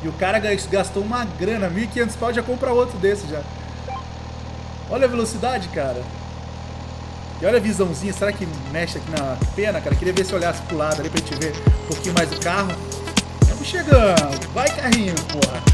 E o cara gastou uma grana, 1.500 pau, já compra outro desse já. Olha a velocidade, cara. E olha a visãozinha, será que mexe aqui na pena, cara? Queria ver se eu olhasse pro lado ali pra gente ver um pouquinho mais o carro. Estamos chegando. Vai, carrinho, porra.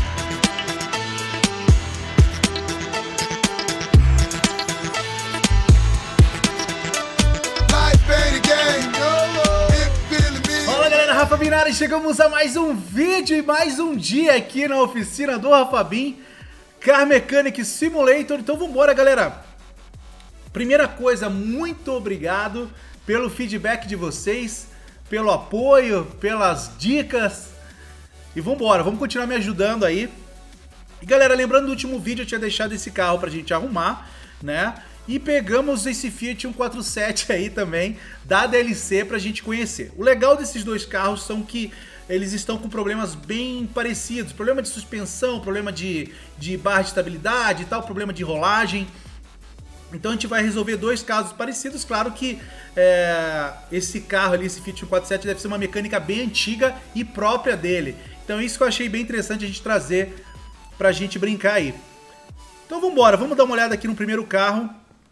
Fala, galera, Rafa Bin na área. Chegamos a mais um vídeo e mais um dia aqui na oficina do Rafa Bin Car Mechanic Simulator. Então vambora, galera. Primeira coisa, muito obrigado pelo feedback de vocês, pelo apoio, pelas dicas. E vambora, vamos continuar me ajudando aí. E galera, lembrando do último vídeo, eu tinha deixado esse carro pra gente arrumar, né? E pegamos esse Fiat 147 aí também, da DLC, pra gente conhecer. O legal desses dois carros são que eles estão com problemas bem parecidos. Problema de suspensão, problema de barra de estabilidade e tal, problema de rolagem. Então a gente vai resolver dois casos parecidos. Claro que esse carro ali, esse Fiat 147, deve ser uma mecânica bem antiga e própria dele. Então isso que eu achei bem interessante a gente trazer pra gente brincar aí. Então vamos embora, vamos dar uma olhada aqui no primeiro carro.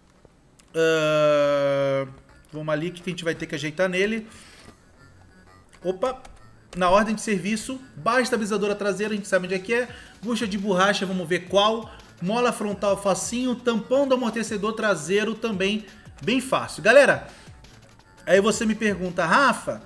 Vamos ali que a gente vai ter que ajeitar nele. Opa! Na ordem de serviço, barra estabilizadora traseira, a gente sabe onde é que é. Bucha de borracha, vamos ver qual. Mola frontal facinho, tampão do amortecedor traseiro também bem fácil. Galera, aí você me pergunta, Rafa,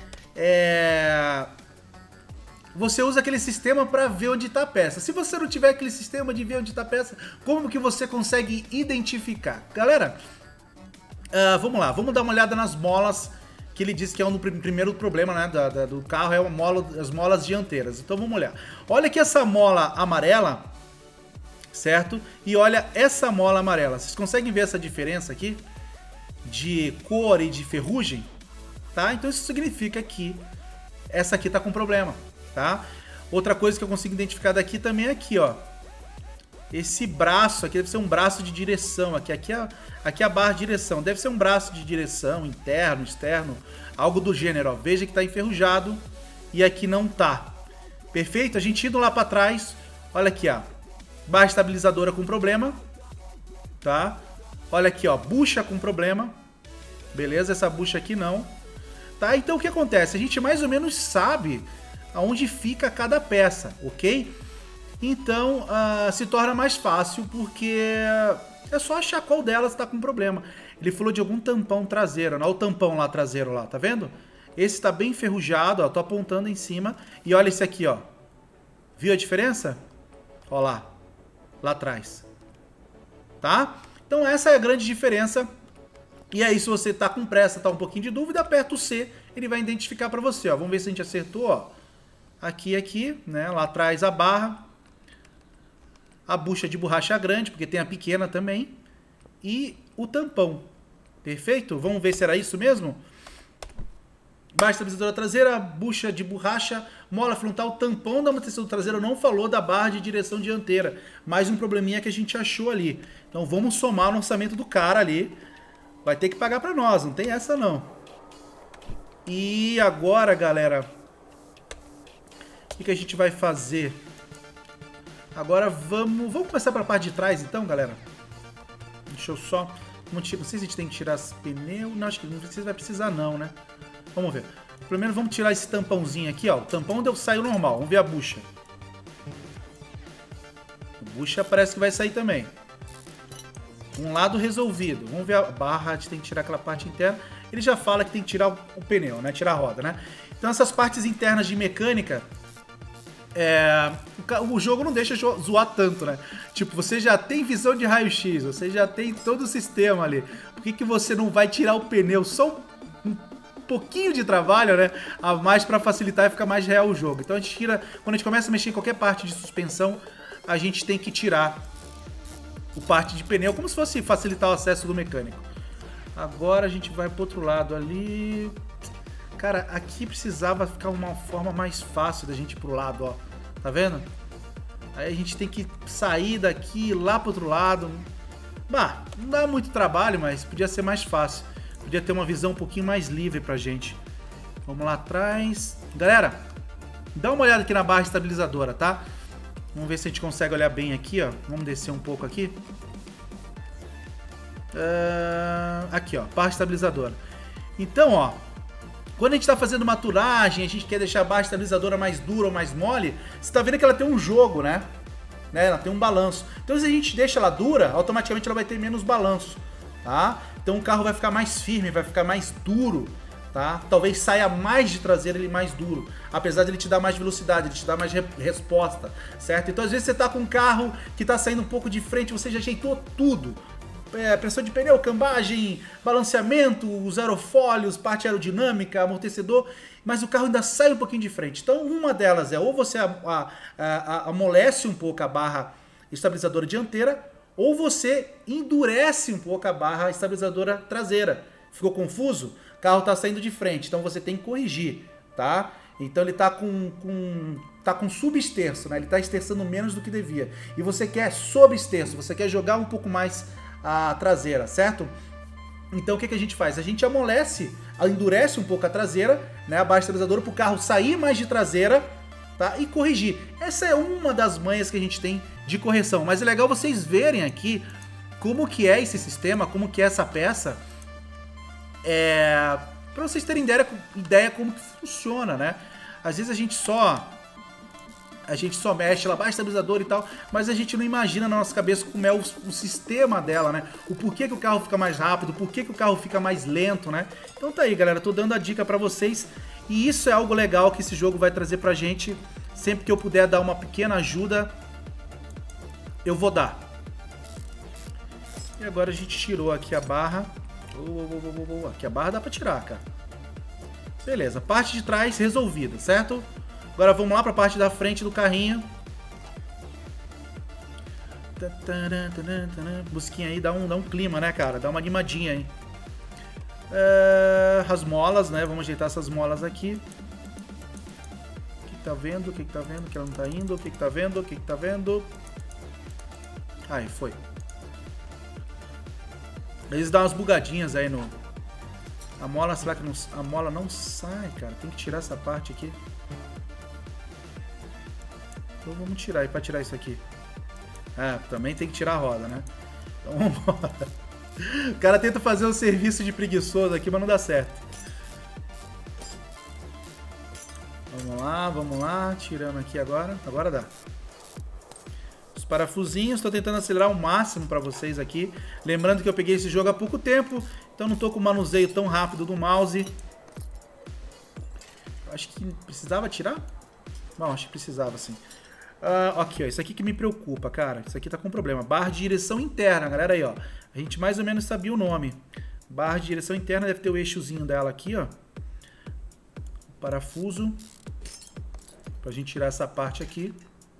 você usa aquele sistema para ver onde está a peça. Se você não tiver aquele sistema de ver onde está a peça, como que você consegue identificar? Galera, vamos lá, vamos dar uma olhada nas molas, que ele disse que é um do primeiro problema, né, do carro, é as molas dianteiras. Então vamos olhar. Olha aqui essa mola amarela, certo? E olha essa mola amarela. Vocês conseguem ver essa diferença aqui? De cor e de ferrugem? Tá? Então isso significa que essa aqui tá com problema, tá? Outra coisa que eu consigo identificar daqui também é aqui, ó. Esse braço aqui deve ser um braço de direção. Aqui é a barra de direção. Deve ser um braço de direção interno, externo, algo do gênero, ó. Veja que tá enferrujado e aqui não tá. Perfeito? A gente indo lá para trás, olha aqui, ó. Barra estabilizadora com problema, tá? Olha aqui, ó, bucha com problema. Beleza, essa bucha aqui não. Tá? Então o que acontece? A gente mais ou menos sabe aonde fica cada peça, ok? Então se torna mais fácil porque é só achar qual delas está com problema. Ele falou de algum tampão traseiro, olha o tampão lá traseiro lá, tá vendo? Esse está bem enferrujado, ó, tô apontando em cima. E olha esse aqui, ó. Viu a diferença? Ó lá atrás, tá? Então essa é a grande diferença. E aí, se você tá com pressa, tá um pouquinho de dúvida, aperta o C, ele vai identificar para você, ó. Vamos ver se a gente acertou, ó. Aqui, né? Lá atrás a barra, a bucha de borracha grande, porque tem a pequena também, e o tampão. Perfeito? Vamos ver se era isso mesmo? Barra estabilizadora traseira, bucha de borracha, mola frontal, tampão da amortecedor traseiro. Não falou da barra de direção dianteira. Mais um probleminha que a gente achou ali. Então vamos somar no orçamento do cara ali. Vai ter que pagar pra nós, não tem essa não. E agora, galera, o que a gente vai fazer? Agora vamos começar pela parte de trás então, galera. Deixa eu só... Não sei se a gente tem que tirar os pneus. Não, acho que não vai precisar não, né? Vamos ver. Primeiro vamos tirar esse tampãozinho aqui, ó. O tampão saiu normal. Vamos ver a bucha. A bucha parece que vai sair também. Um lado resolvido. Vamos ver a barra. A gente tem que tirar aquela parte interna. Ele já fala que tem que tirar o pneu, né? Tirar a roda, né? Então essas partes internas de mecânica... o jogo não deixa zoar tanto, né? Tipo, você já tem visão de raio-x. Você já tem todo o sistema ali. Por que você não vai tirar o pneu? Só um pouquinho de trabalho, né, a mais para facilitar e ficar mais real o jogo. Então a gente tira, quando a gente começa a mexer em qualquer parte de suspensão, a gente tem que tirar o parte de pneu, como se fosse facilitar o acesso do mecânico. Agora a gente vai pro outro lado ali. Cara, aqui precisava ficar uma forma mais fácil da gente ir pro lado, ó. Tá vendo? Aí a gente tem que sair daqui lá pro outro lado. Bah, não dá muito trabalho, mas podia ser mais fácil. Podia ter uma visão um pouquinho mais livre pra gente. Vamos lá atrás. Galera, Dá uma olhada aqui na barra estabilizadora, tá? Vamos ver se a gente consegue olhar bem aqui, ó. Vamos descer um pouco aqui. Aqui, ó, barra estabilizadora. Então, ó, quando a gente está fazendo maturagem, a gente quer deixar a barra estabilizadora mais dura ou mais mole, você tá vendo que ela tem um jogo, né? Ela tem um balanço. Então, se a gente deixa ela dura, automaticamente ela vai ter menos balanço, tá? Então, o carro vai ficar mais firme, vai ficar mais duro, tá? Talvez saia mais de traseira ele mais duro, apesar de ele te dar mais velocidade, ele te dar mais resposta, certo? Então, às vezes você tá com um carro que tá saindo um pouco de frente, você já ajeitou tudo. Pressão de pneu, cambagem, balanceamento, os aerofólios, parte aerodinâmica, amortecedor, mas o carro ainda sai um pouquinho de frente. Então, uma delas é ou você amolece um pouco a barra estabilizadora dianteira, ou você endurece um pouco a barra estabilizadora traseira. Ficou confuso? O carro está saindo de frente, então você tem que corrigir, tá? Então ele está com subesterço, né? Ele está esterçando menos do que devia. E você quer sobesterço, você quer jogar um pouco mais a traseira, certo? Então o que a gente faz? A gente amolece, endurece um pouco a traseira, né, a barra estabilizadora, para o carro sair mais de traseira, tá? E corrigir. Essa é uma das manhas que a gente tem de correção, mas é legal vocês verem aqui como que é esse sistema, como que é essa peça, para vocês terem ideia como que funciona, né? Às vezes a gente só mexe, ela baixa o estabilizador e tal, mas a gente não imagina na nossa cabeça como é o sistema dela, né? O porquê que o carro fica mais rápido, o porquê que o carro fica mais lento, né? Então tá aí, galera, tô dando a dica pra vocês e isso é algo legal que esse jogo vai trazer pra gente. Sempre que eu puder dar uma pequena ajuda, eu vou dar. E agora a gente tirou aqui a barra. Aqui a barra dá pra tirar, cara. Beleza, parte de trás resolvida, certo? Agora vamos lá para a parte da frente do carrinho. Busquinha aí dá um clima, né, cara? Dá uma animadinha aí. As molas, né? Vamos ajeitar essas molas aqui. O que tá vendo? O que tá vendo? Que ela não tá indo. O que tá vendo? O que tá vendo? Aí, foi. Eles dão umas bugadinhas aí no... A mola, será que não... A mola não sai, cara? Tem que tirar essa parte aqui. Então vamos tirar aí, para tirar isso aqui. Também tem que tirar a roda, né? Então vamos embora. O cara tenta fazer um serviço de preguiçoso aqui, mas não dá certo. Vamos lá. Tirando aqui agora. Agora dá. Os parafusinhos, estou tentando acelerar o máximo para vocês aqui. Lembrando que eu peguei esse jogo há pouco tempo, então não estou com o manuseio tão rápido do mouse. Acho que precisava tirar? Não, acho que precisava sim. Aqui, ó, isso aqui que me preocupa, cara. Isso aqui tá com problema. Barra de direção interna, galera, aí, ó. A gente mais ou menos sabia o nome. Barra de direção interna deve ter o eixozinho dela aqui, ó. Parafuso. Pra gente tirar essa parte aqui.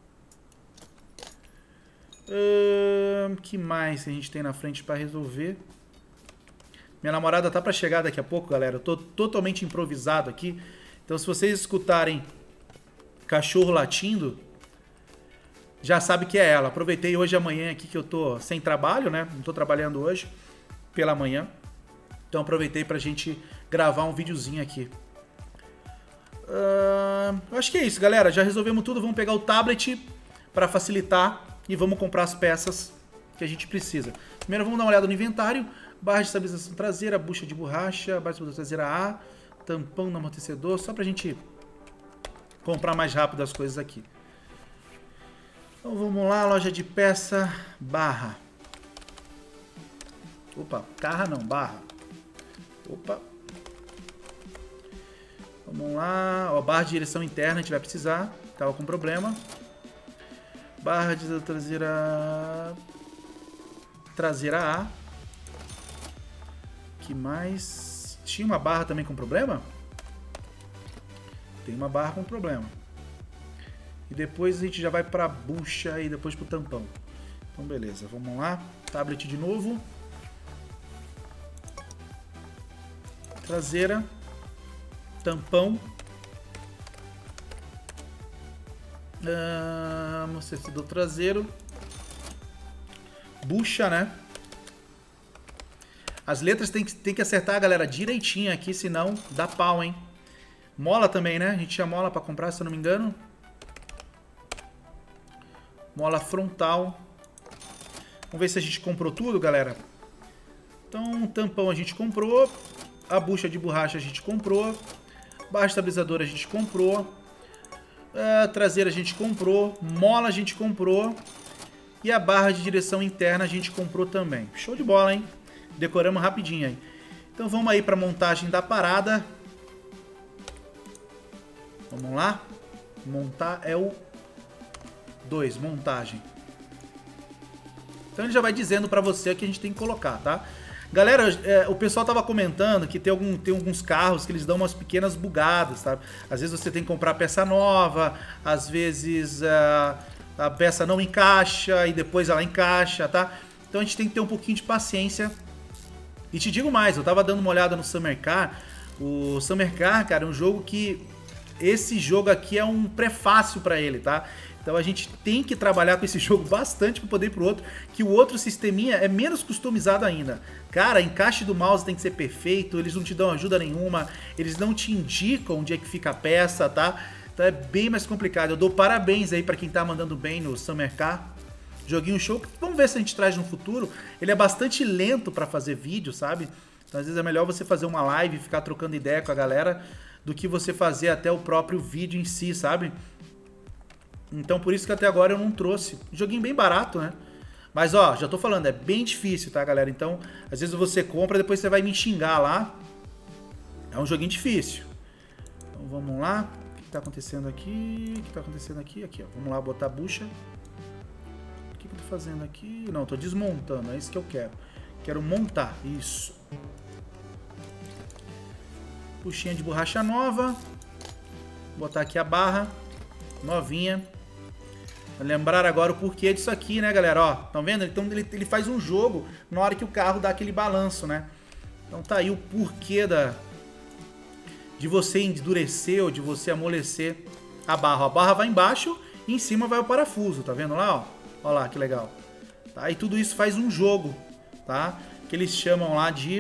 Que mais que a gente tem na frente pra resolver? Minha namorada tá pra chegar daqui a pouco, galera. Eu tô totalmente improvisado aqui. Então, se vocês escutarem cachorro latindo, já sabe que é ela. Aproveitei hoje e amanhã aqui que eu tô sem trabalho, né? Não tô trabalhando hoje pela manhã. Então aproveitei pra gente gravar um videozinho aqui. Acho que é isso, galera. Já resolvemos tudo. Vamos pegar o tablet para facilitar e vamos comprar as peças que a gente precisa. Primeiro vamos dar uma olhada no inventário. Barra de estabilização traseira, bucha de borracha, barra de estabilização traseira A, tampão no amortecedor, só pra gente comprar mais rápido as coisas aqui. Então vamos lá, loja de peça, barra. Opa, carra não, barra. Opa. Vamos lá, ó, barra de direção interna a gente vai precisar, tava com problema. Barra de traseira A. Que mais? Tinha uma barra também com problema? Tem uma barra com problema. E depois a gente já vai para a bucha e depois para o tampão. Então beleza, vamos lá. Tablet de novo. Traseira. Tampão. Amortecedor traseiro. Bucha, né? As letras tem que acertar, galera, direitinho aqui, senão dá pau, hein? Mola também, né? A gente tinha mola pra comprar, se eu não me engano. Mola frontal. Vamos ver se a gente comprou tudo, galera. Então, o tampão a gente comprou. A bucha de borracha a gente comprou. Barra estabilizadora a gente comprou. A traseira a gente comprou. Mola a gente comprou. E a barra de direção interna a gente comprou também. Show de bola, hein? Decoramos rapidinho aí. Então vamos aí para a montagem da parada. Vamos lá. Montar é o 2, montagem. Então ele já vai dizendo para você o que a gente tem que colocar, tá? Galera, o pessoal tava comentando que tem alguns carros que eles dão umas pequenas bugadas, tá? Às vezes você tem que comprar peça nova, às vezes a peça não encaixa e depois ela encaixa, tá? Então a gente tem que ter um pouquinho de paciência. E te digo mais, eu tava dando uma olhada no Summer Car. O Summer Car, cara, é um jogo que... Esse jogo aqui é um prefácio para ele, tá? Então a gente tem que trabalhar com esse jogo bastante para poder ir pro outro, que o outro sisteminha é menos customizado ainda. Cara, encaixe do mouse tem que ser perfeito, eles não te dão ajuda nenhuma, eles não te indicam onde é que fica a peça, tá? Então é bem mais complicado. Eu dou parabéns aí para quem tá mandando bem no Summer Car. Joguinho show, vamos ver se a gente traz no futuro. Ele é bastante lento para fazer vídeo, sabe? Então às vezes é melhor você fazer uma live e ficar trocando ideia com a galera do que você fazer até o próprio vídeo em si, sabe? Então por isso que até agora eu não trouxe. Joguinho bem barato, né? Mas ó, já tô falando, é bem difícil, tá, galera? Então, às vezes você compra, depois você vai me xingar lá. É um joguinho difícil. Então vamos lá. O que tá acontecendo aqui? O que tá acontecendo aqui? Aqui, ó. Vamos lá botar a bucha. O que eu tô fazendo aqui? Não, tô desmontando, é isso que eu quero. Quero montar, isso. Buchinha de borracha nova. Vou botar aqui a barra novinha. Lembrar agora o porquê disso aqui, né, galera? Ó, estão vendo? Então ele faz um jogo na hora que o carro dá aquele balanço, né? Então tá aí o porquê de você endurecer ou de você amolecer a barra. A barra vai embaixo e em cima vai o parafuso, tá vendo lá, ó? Ó lá, que legal. Tá? E tudo isso faz um jogo, tá? Que eles chamam lá de...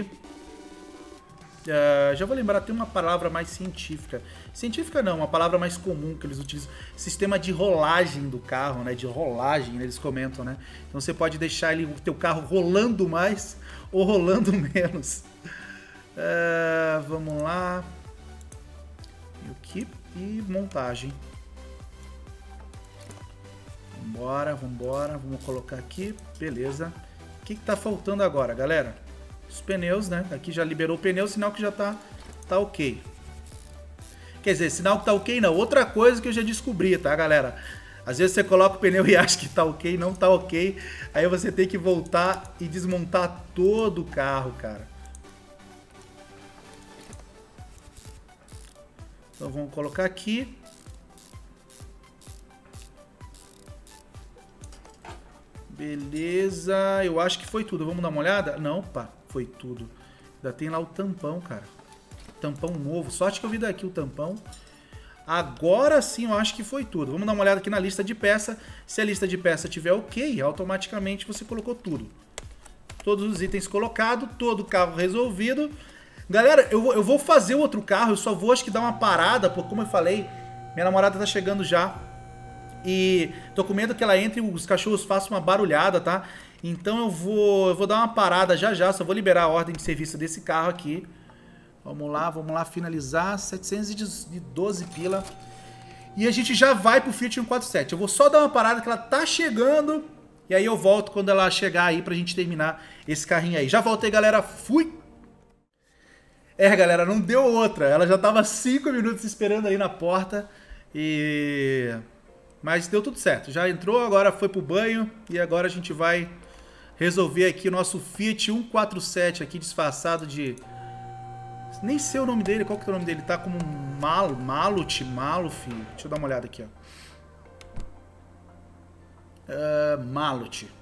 já vou lembrar, tem uma palavra mais científica. Científica não, uma palavra mais comum que eles utilizam. Sistema de rolagem do carro, né? De rolagem, né? Eles comentam, né? Então você pode deixar o teu carro rolando mais ou rolando menos. Vamos lá. Keep e montagem. Vambora, vambora. Vamos colocar aqui. Beleza. O que tá faltando agora, galera? Os pneus, né? Aqui já liberou o pneu, sinal que já tá ok. Quer dizer, sinal que tá ok não. Outra coisa que eu já descobri, tá, galera? Às vezes você coloca o pneu e acha que tá ok, não tá ok. Aí você tem que voltar e desmontar todo o carro, cara. Então vamos colocar aqui. Beleza, eu acho que foi tudo. Vamos dar uma olhada? Não, pá, foi tudo. Ainda tem lá o tampão, cara. Tampão novo. Sorte que eu vi daqui o tampão. Agora sim eu acho que foi tudo. Vamos dar uma olhada aqui na lista de peça. Se a lista de peça tiver ok, automaticamente você colocou tudo. Todos os itens colocados, todo o carro resolvido. Galera, eu vou fazer outro carro, eu só vou acho que dar uma parada, porque como eu falei, minha namorada tá chegando já. E tô com medo que ela entre e os cachorros façam uma barulhada, tá? Então eu vou dar uma parada já, só vou liberar a ordem de serviço desse carro aqui. Vamos lá finalizar, 712 pila. E a gente já vai pro Fiat 147. Eu vou só dar uma parada que ela tá chegando. E aí eu volto quando ela chegar aí pra gente terminar esse carrinho aí. Já voltei, galera. Fui! Galera, não deu outra. Ela já tava 5 minutos esperando aí na porta. Mas deu tudo certo. Já entrou, agora foi pro banho. E agora a gente vai resolver aqui o nosso Fiat 147 aqui disfarçado de... Nem sei o nome dele, qual que é o nome dele? Tá como Maluf. Deixa eu dar uma olhada aqui, ó. Maluf. Não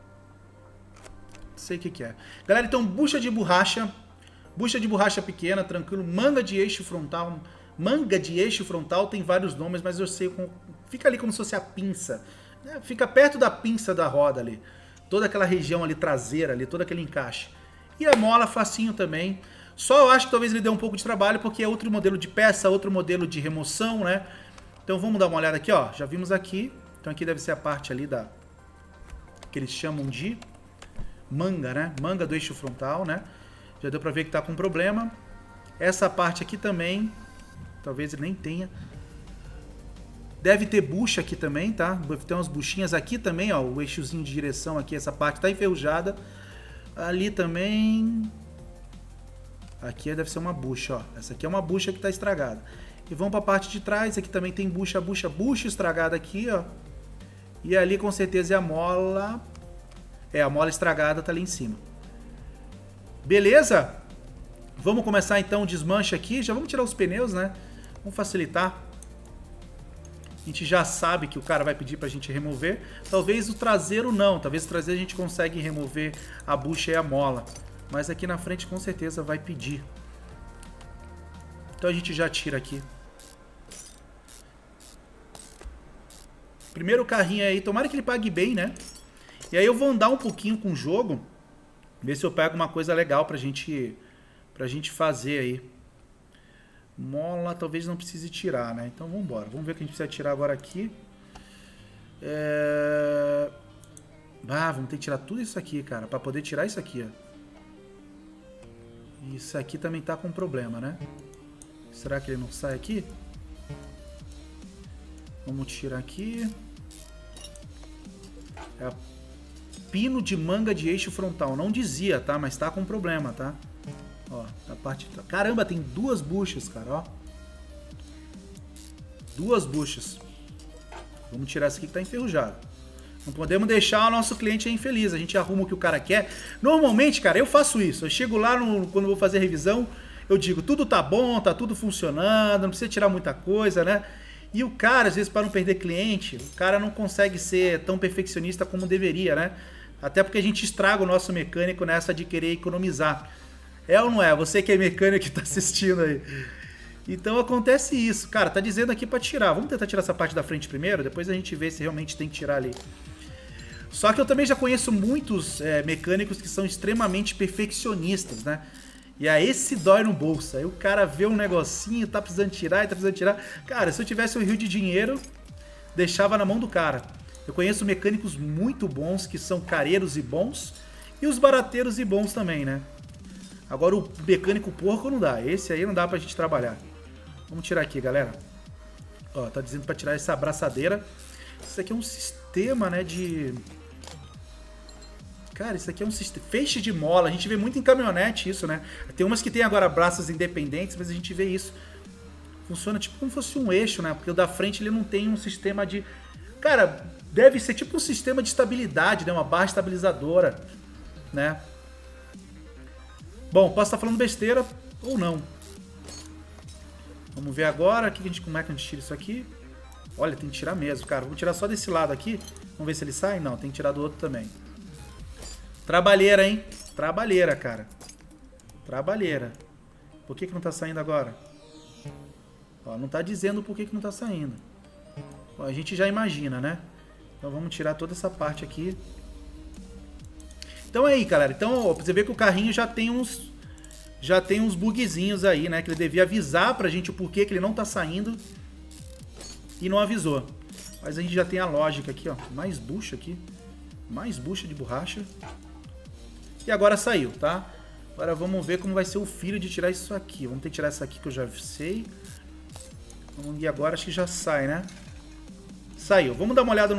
sei o que é. Galera, então, bucha de borracha pequena, tranquilo. Manga de eixo frontal. Manga de eixo frontal tem vários nomes, mas eu sei... Fica ali como se fosse a pinça. Né? Fica perto da pinça da roda ali. Toda aquela região ali traseira, ali, todo aquele encaixe. E a mola facinho também. Só eu acho que talvez ele dê um pouco de trabalho, porque é outro modelo de peça, outro modelo de remoção, né? Então vamos dar uma olhada aqui, ó. Já vimos aqui. Então aqui deve ser a parte ali da... que eles chamam de manga, né? Manga do eixo frontal, né? Já deu pra ver que tá com problema. Essa parte aqui também, talvez ele nem tenha. Deve ter bucha aqui também, tá? Deve ter umas buchinhas aqui também, ó. O eixozinho de direção aqui, essa parte tá enferrujada. Ali também... aqui deve ser uma bucha, ó. Essa aqui é uma bucha que tá estragada. E vamos pra parte de trás. Aqui também tem bucha estragada aqui, ó. E ali com certeza é a mola... a mola estragada tá ali em cima. Beleza? Vamos começar então o desmanche aqui. Já vamos tirar os pneus, né? Vamos facilitar. A gente já sabe que o cara vai pedir pra gente remover. Talvez o traseiro não. Talvez o traseiro a gente consegue remover a bucha e a mola. Mas aqui na frente com certeza vai pedir. Então a gente já tira aqui. Primeiro carrinho aí. Tomara que ele pague bem, né? E aí eu vou andar um pouquinho com o jogo. Ver se eu pego uma coisa legal pra gente fazer aí. Mola talvez não precise tirar, né? Então vamos embora. Vamos ver o que a gente precisa tirar agora aqui. Vamos ter que tirar tudo isso aqui, cara. Pra poder tirar isso aqui, ó. Isso aqui também tá com problema, né? Será que ele não sai aqui? Vamos tirar aqui. É pino de manga de eixo frontal. Não dizia, tá? Mas tá com problema, tá? Ó, a parte... caramba, tem duas buchas, cara, ó. Duas buchas. Vamos tirar essa aqui que tá enferrujada. Não podemos deixar o nosso cliente infeliz. A gente arruma o que o cara quer. Normalmente, cara, eu faço isso. Eu chego lá quando eu vou fazer revisão, eu digo, tudo tá bom, tá tudo funcionando, não precisa tirar muita coisa, né? E o cara, às vezes, para não perder cliente, o cara não consegue ser tão perfeccionista como deveria, né? Até porque a gente estraga o nosso mecânico nessa de querer economizar. É ou não é? Você que é mecânico que tá assistindo aí. Então acontece isso. Cara, tá dizendo aqui pra tirar. Vamos tentar tirar essa parte da frente primeiro, depois a gente vê se realmente tem que tirar ali. Só que eu também já conheço muitos mecânicos que são extremamente perfeccionistas, né? E aí esse dói no bolso. Aí o cara vê um negocinho, tá precisando tirar e tá precisando tirar. Cara, se eu tivesse um rio de dinheiro, deixava na mão do cara. Eu conheço mecânicos muito bons, que são careiros e bons, e os barateiros e bons também, né? Agora o mecânico porco não dá. Esse aí não dá pra gente trabalhar. Vamos tirar aqui, galera. Ó, tá dizendo pra tirar essa abraçadeira. Isso aqui é um sistema, né, de... cara, isso aqui é um sistema... feixe de mola. A gente vê muito em caminhonete isso, né? Tem umas que tem agora braços independentes, mas a gente vê isso. Funciona tipo como se fosse um eixo, né? Porque o da frente ele não tem um sistema de... cara, deve ser tipo um sistema de estabilidade, né? Uma barra estabilizadora, né? Bom, posso estar falando besteira ou não. Vamos ver agora como é que a gente tira isso aqui. Olha, tem que tirar mesmo, cara. Vou tirar só desse lado aqui. Vamos ver se ele sai. Não, tem que tirar do outro também. Trabalheira, hein? Trabalheira, cara. Trabalheira. Por que não tá saindo agora? Ó, não tá dizendo por que não tá saindo. Ó, a gente já imagina, né? Então vamos tirar toda essa parte aqui. Então é aí, galera. Então, ó, você vê que o carrinho já tem uns bugzinhos aí, né? Que ele devia avisar pra gente o porquê que ele não tá saindo. E não avisou. Mas a gente já tem a lógica aqui, ó. Mais bucha aqui. Mais bucha de borracha. E agora saiu, tá? Agora vamos ver como vai ser o filho de tirar isso aqui. Vamos ter que tirar essa aqui que eu já sei. E agora acho que já sai, né? Saiu. Vamos dar uma olhada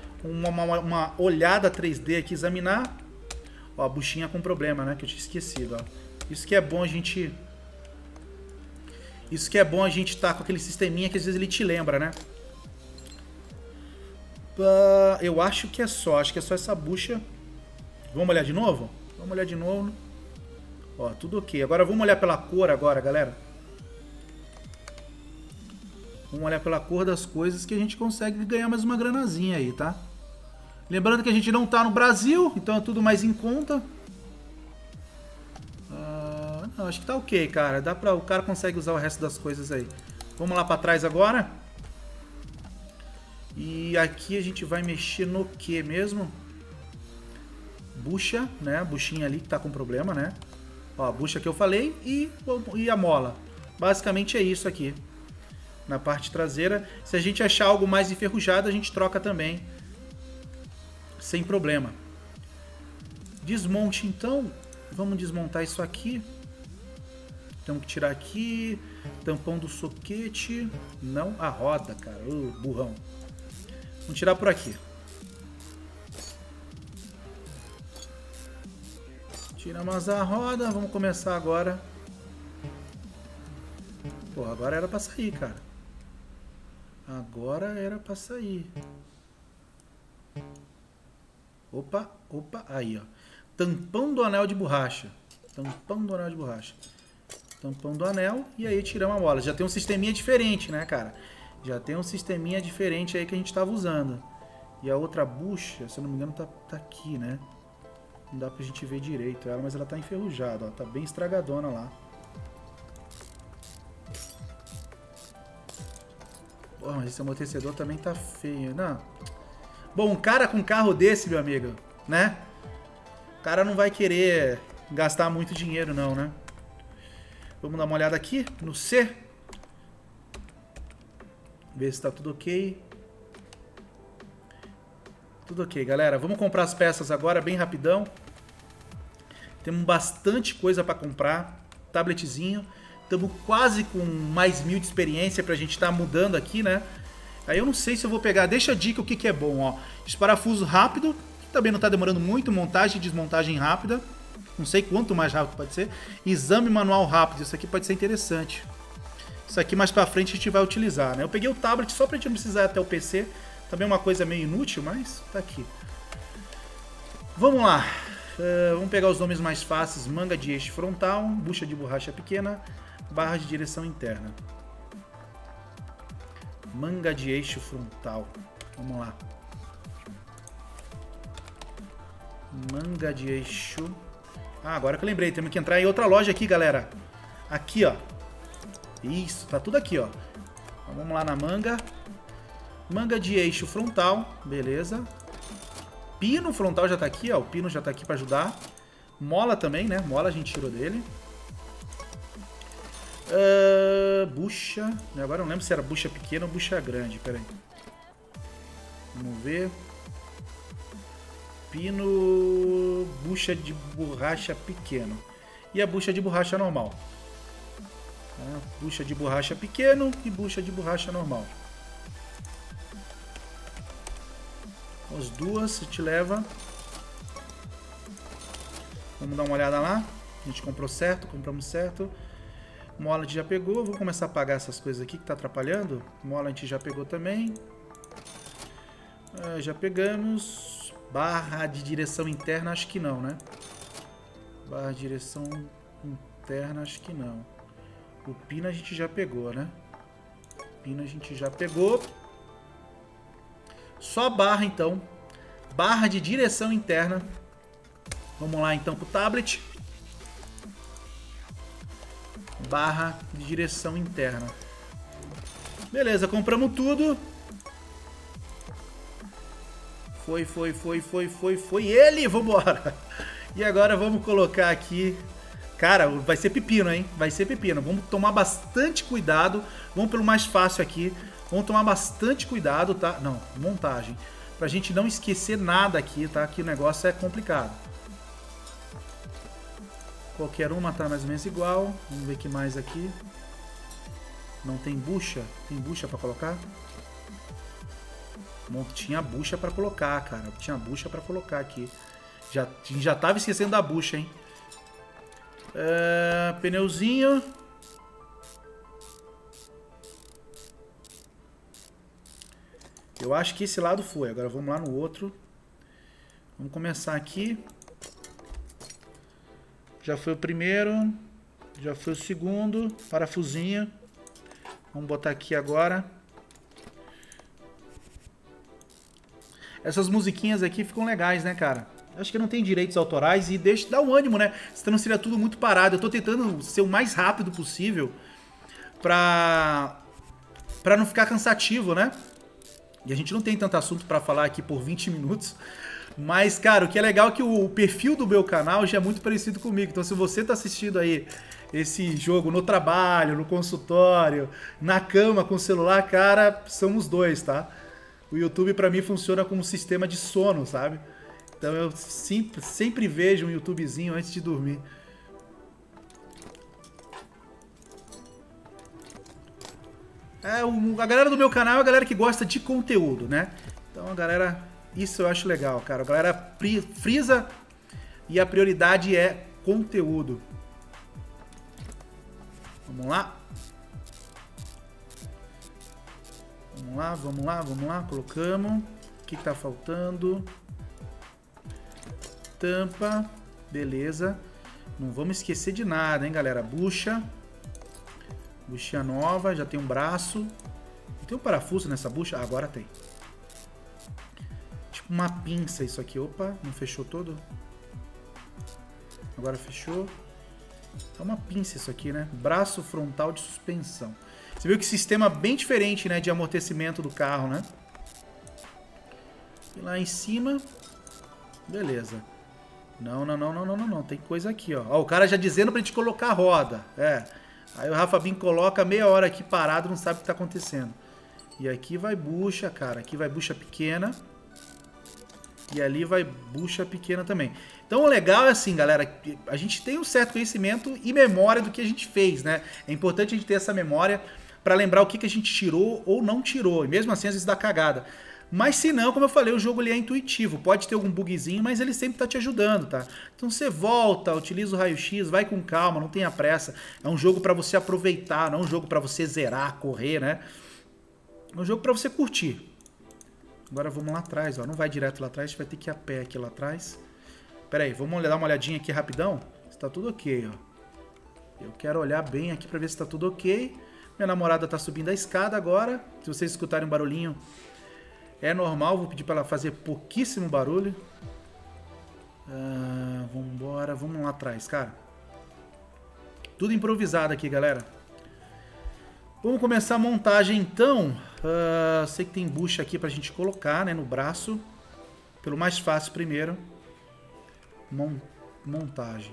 uma olhada 3D aqui, examinar. Ó, a buchinha com problema, né? Que eu tinha esquecido, ó. Isso que é bom a gente... isso que é bom a gente tá com aquele sisteminha que às vezes ele te lembra, né? Eu acho que é só. Acho que é só essa bucha. Vamos olhar de novo? Vamos olhar de novo. Ó, tudo ok. Agora vamos olhar pela cor agora, galera. Vamos olhar pela cor das coisas que a gente consegue ganhar mais uma granazinha aí, tá? Lembrando que a gente não tá no Brasil, então é tudo mais em conta. Não, acho que tá ok, cara. O cara consegue usar o resto das coisas aí. Vamos lá pra trás agora. E aqui a gente vai mexer no que mesmo? Bucha, né? Buchinha ali que tá com problema, né? Ó, a bucha que eu falei e a mola. Basicamente é isso aqui. Na parte traseira. Se a gente achar algo mais enferrujado, a gente troca também. Sem problema. Desmonte, então. Vamos desmontar isso aqui. Temos que tirar aqui. Tampão do soquete. Não a roda, cara. Burrão. Vamos tirar por aqui. Tiramos a roda. Vamos começar agora. Pô, agora era pra sair, cara. Agora era pra sair. Opa, opa. Aí, ó. Tampão do anel de borracha. Tampão do anel de borracha. Tampão do anel. E aí tiramos a mola. Já tem um sisteminha diferente, né, cara? Já tem um sisteminha diferente aí que a gente tava usando. E a outra bucha, se eu não me engano, tá aqui, né? Não dá pra gente ver direito ela, mas ela tá enferrujada, ó. Tá bem estragadona lá. Pô, mas esse amortecedor também tá feio. Não. Bom, um cara com carro desse, meu amigo, né? O cara não vai querer gastar muito dinheiro, não, né? Vamos dar uma olhada aqui no C. Ver se tá tudo ok. Tudo ok, galera. Vamos comprar as peças agora, bem rapidão. Temos bastante coisa para comprar. Tabletzinho. Estamos quase com mais 1000 de experiência pra gente estar mudando aqui, né? Aí eu não sei se eu vou pegar... Deixa a dica o que é bom, ó. Desparafuso rápido, que também não tá demorando muito. Montagem e desmontagem rápida. Não sei quanto mais rápido pode ser. Exame manual rápido. Isso aqui pode ser interessante. Isso aqui mais pra frente a gente vai utilizar, né? Eu peguei o tablet só pra gente não precisar ir até o PC. Também é uma coisa meio inútil, mas tá aqui. Vamos lá. Vamos pegar os nomes mais fáceis. Manga de eixo frontal, bucha de borracha pequena, barra de direção interna. Manga de eixo frontal. Vamos lá. Manga de eixo. Ah, agora que eu lembrei. Temos que entrar em outra loja aqui, galera. Aqui, ó. Isso, tá tudo aqui, ó. Então, vamos lá na manga. Manga de eixo frontal, beleza. Pino frontal já tá aqui, ó. O pino já tá aqui pra ajudar. Mola também, né? Mola a gente tirou dele. Bucha. Agora eu não lembro se era bucha pequena ou bucha grande. Pera aí. Vamos ver. Pino. Bucha de borracha pequeno. E a bucha de borracha normal. Bucha de borracha pequeno e bucha de borracha normal. As duas, a gente leva. Vamos dar uma olhada lá. A gente comprou certo, compramos certo. Mola a gente já pegou. Vou começar a apagar essas coisas aqui que tá atrapalhando. Mola a gente já pegou também. Já pegamos. Barra de direção interna, acho que não, né? Barra de direção interna, acho que não. O pino a gente já pegou, né? O pino a gente já pegou. Só barra, então. Barra de direção interna. Vamos lá, então, pro tablet. Barra de direção interna. Beleza, compramos tudo. Foi ele! Vambora! E agora vamos colocar aqui... Cara, vai ser pepino, hein? Vai ser pepino. Vamos tomar bastante cuidado. Vamos pelo mais fácil aqui. Vamos tomar bastante cuidado, tá? Não, montagem. Pra gente não esquecer nada aqui, tá? Que o negócio é complicado. Qualquer uma tá mais ou menos igual. Vamos ver o que mais aqui. Não tem bucha? Tem bucha pra colocar? Bom, tinha bucha pra colocar, cara. Tinha bucha pra colocar aqui. Já tava esquecendo da bucha, hein? Pneuzinho. Eu acho que esse lado foi. Agora vamos lá no outro. Vamos começar aqui. Já foi o primeiro. Já foi o segundo. Parafusinho. Vamos botar aqui agora. Essas musiquinhas aqui ficam legais, né, cara? Acho que não tem direitos autorais e dá um ânimo, né? Senão seria tudo muito parado. Eu tô tentando ser o mais rápido possível pra não ficar cansativo, né? E a gente não tem tanto assunto para falar aqui por 20 minutos. Mas, cara, o que é legal é que o perfil do meu canal já é muito parecido comigo. Então, se você tá assistindo aí esse jogo no trabalho, no consultório, na cama com o celular, cara, somos dois, tá? O YouTube pra mim funciona como um sistema de sono, sabe? Então eu sempre vejo um YouTubezinho antes de dormir. A galera do meu canal é a galera que gosta de conteúdo, né? Então a galera... Isso eu acho legal, cara. A galera frisa e a prioridade é conteúdo. Vamos lá. Vamos lá, vamos lá, vamos lá. Colocamos. O que tá faltando? Tampa. Beleza. Não vamos esquecer de nada, hein, galera. Bucha. Buchinha nova. Já tem um braço. Não tem um parafuso nessa bucha? Ah, agora tem. Tipo uma pinça isso aqui. Opa, não fechou todo? Agora fechou. É uma pinça isso aqui, né? Braço frontal de suspensão. Você viu que sistema bem diferente, né? De amortecimento do carro, né? E lá em cima... Beleza. Não. Tem coisa aqui, ó. Ó, o cara já dizendo pra gente colocar a roda. É. Aí o Rafa Bin coloca meia hora aqui parado, não sabe o que tá acontecendo. E aqui vai bucha, cara. Aqui vai bucha pequena. E ali vai bucha pequena também. Então o legal é assim, galera, a gente tem um certo conhecimento e memória do que a gente fez, né? É importante a gente ter essa memória para lembrar o que a gente tirou ou não tirou. E mesmo assim, às vezes dá cagada. Mas se não, como eu falei, o jogo ele é intuitivo. Pode ter algum bugzinho, mas ele sempre tá te ajudando, tá? Então você volta, utiliza o raio-x, vai com calma, não tenha pressa. É um jogo para você aproveitar, não é um jogo para você zerar, correr, né? É um jogo para você curtir. Agora vamos lá atrás, ó. Não vai direto lá atrás, a gente vai ter que ir a pé aqui lá atrás. Pera aí, vamos dar uma olhadinha aqui rapidão. Se tá tudo ok, ó. Eu quero olhar bem aqui pra ver se tá tudo ok. Minha namorada tá subindo a escada agora. Se vocês escutarem um barulhinho, é normal. Vou pedir pra ela fazer pouquíssimo barulho. Vambora, vamos lá atrás, cara. Tudo improvisado aqui, galera. Vamos começar a montagem então. Sei que tem bucha aqui pra gente colocar, né, no braço. Pelo mais fácil primeiro. Montagem.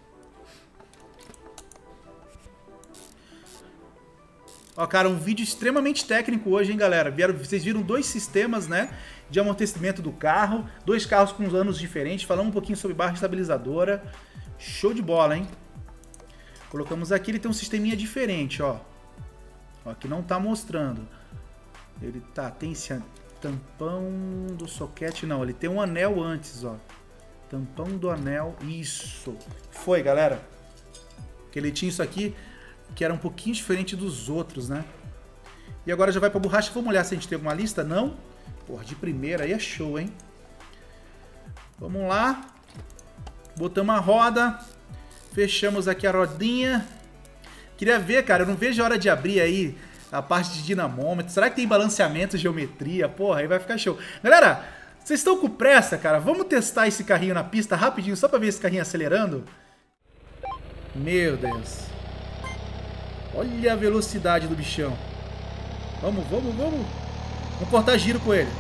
Ó, cara, um vídeo extremamente técnico hoje, hein, galera. Vocês viram dois sistemas, né, de amortecimento do carro. Dois carros com anos diferentes. Falamos um pouquinho sobre barra estabilizadora. Show de bola, hein? Colocamos aqui, ele tem um sisteminha diferente, ó. Ó, que não tá mostrando. Ele tem esse tampão do soquete, não. Ele tem um anel antes, ó. Tampão do anel, isso. Foi, galera. Que ele tinha isso aqui, que era um pouquinho diferente dos outros, né? E agora já vai pra borracha. Vamos olhar se a gente tem alguma lista? Não? Porra, de primeira aí é show, hein? Vamos lá. Botamos a roda. Fechamos aqui a rodinha. Queria ver, cara, eu não vejo a hora de abrir aí a parte de dinamômetro. Será que tem balanceamento, geometria? Porra, aí vai ficar show. Galera, vocês estão com pressa, cara? Vamos testar esse carrinho na pista rapidinho, só pra ver esse carrinho acelerando? Meu Deus. Olha a velocidade do bichão. Vamos. Vamos cortar giro com ele.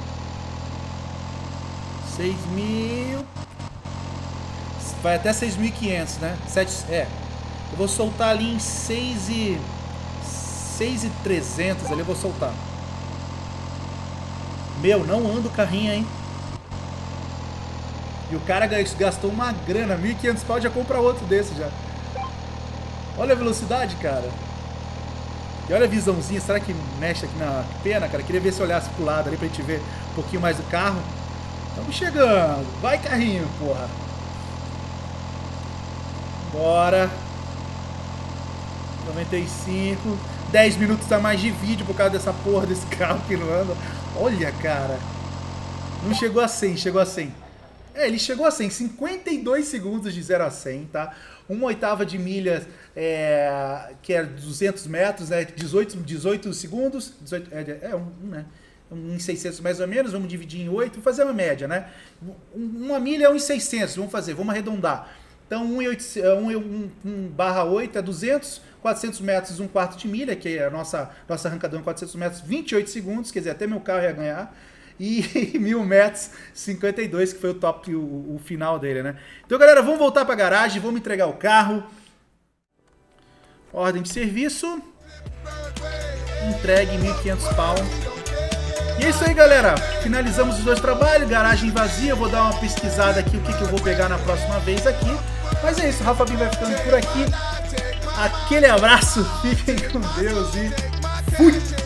6.000. Vai até 6.500, né? Eu vou soltar ali em 6.300 ali, eu vou soltar. Meu, não anda o carrinho, hein? E o cara gastou uma grana, 1.500 pau, já compra outro desse já. Olha a velocidade, cara. E olha a visãozinha, será que mexe aqui na pena, cara? Queria ver se eu olhasse pro lado ali pra gente ver um pouquinho mais do carro. Estamos chegando. Vai, carrinho, porra. Bora. 95. 10 minutos a mais de vídeo por causa dessa porra desse carro que não anda. Olha, cara. Não chegou a 100, chegou a 100. É, ele chegou a 100. 52 segundos de 0 a 100, tá? 1/8 de milha, que é 200 metros, né? 18 segundos. 18, né? 1.600 mais ou menos. Vamos dividir em 8 e fazer uma média, né? Uma milha é 1.600. Vamos arredondar. Então 1/8 é 200, 400 metros 1/4 de milha, que é a nossa arrancadão em 400 metros, 28 segundos, quer dizer, até meu carro ia ganhar. E 1000 metros, 52, que foi o top, o final dele, né? Então, galera, vamos voltar para a garagem, vamos entregar o carro. Ordem de serviço. Entregue 1.500 pau. E é isso aí, galera. Finalizamos os dois trabalhos, garagem vazia. Eu vou dar uma pesquisada aqui, o que eu vou pegar na próxima vez aqui. Mas é isso, o Rafa Bin vai ficando por aqui. Aquele abraço, fiquem com Deus e fui!